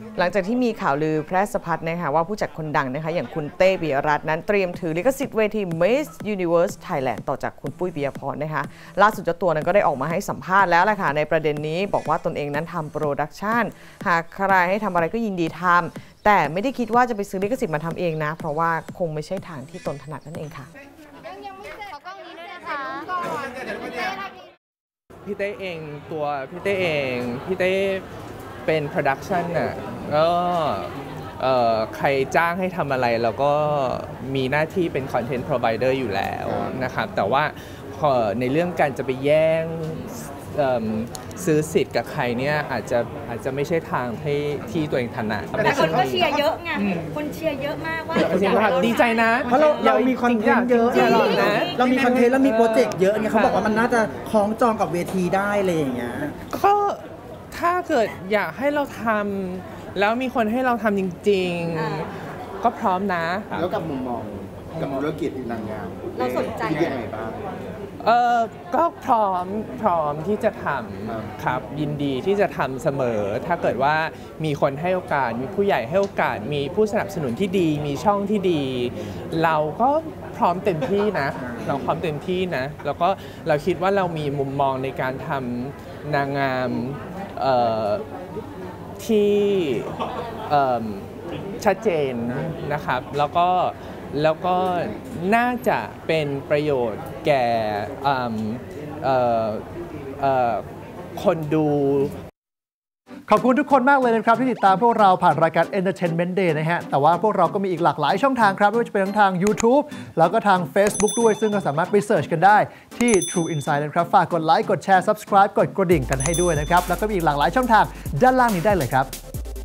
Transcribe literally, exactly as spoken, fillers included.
หลังจากที่มีข่าวลือแพร่สะพัดนะคะว่าผู้จัดคนดังนะคะอย่างคุณเต้ปิยรัตน์นั้นเตรียมถือลิขสิทธิ์เวที Miss Universe Thailand ต่อจากคุณปุ้ยปิยพรนะคะล่าสุดเจ้าตัวนั้นก็ได้ออกมาให้สัมภาษณ์แล้วแหละค่ะในประเด็นนี้บอกว่าตนเองนั้นทำโปรดักชันหากใครให้ทำอะไรก็ยินดีทำแต่ไม่ได้คิดว่าจะไปซื้อลิขสิทธิ์มาทำเองนะเพราะว่าคงไม่ใช่ทางที่ตนถนัดนั่นเองค่ะพี่เต้เองตัวพี่เต้เองพี่เต้เป็นโปรดักชันน่ะก็ใครจ้างให้ทำอะไรเราก็มีหน้าที่เป็นคอนเทนต์พรอไวเดอร์อยู่แล้วนะครับแต่ว่าในเรื่องการจะไปแย่งซื้อสิทธิ์กับใครเนี่ยอาจจะอาจจะไม่ใช่ทางที่ที่ตัวเองถนัดแต่คนก็เชียร์เยอะไงคนเชียร์เยอะมากว่าดีใจนะเพราะเราเรามีคอนเทนต์เยอะเรามีคอนเทนต์แล้วมีโปรเจกต์เยอะเนี่ยเขาบอกว่ามันน่าจะคล้องจองกับเวทีได้เลยอย่างเงี้ยก็ถ้าเกิดอยากให้เราทำแล้วมีคนให้เราทำจริงๆก็พร้อมนะแล้วกับมุมมองกับธุรกิจนางงามเราสนใจยังไงบ้างเออก็พร้อมพร้อมที่จะทำครับยินดีที่จะทำเสมอถ้าเกิดว่ามีคนให้โอกาสมีผู้ใหญ่ให้โอกาสมีผู้สนับสนุนที่ดีมีช่องที่ดีเราก็พร้อมเต็มที่นะเราพร้อมเต็มที่นะแล้วก็เราคิดว่าเรามีมุมมองในการทำนางงามที่ชัดเจนนะครับแล้วก็แล้วก็น่าจะเป็นประโยชน์แก่คนดูขอบคุณทุกคนมากเลยนะครับที่ติดตามพวกเราผ่านรายการ Entertainment Day นะฮะแต่ว่าพวกเราก็มีอีกหลากหลายช่องทางครับไม่ว่าจะเป็นทั้งทาง YouTube แล้วก็ทาง Facebook ด้วยซึ่งก็สามารถไปเสิร์ชกันได้ที่ True Insight นะครับฝากกดไลค์กดแชร์ Subscribe กดกระดิ่งกันให้ด้วยนะครับแล้วก็มีอีกหลากหลายช่องทางด้านล่างนี้ได้เลยครับ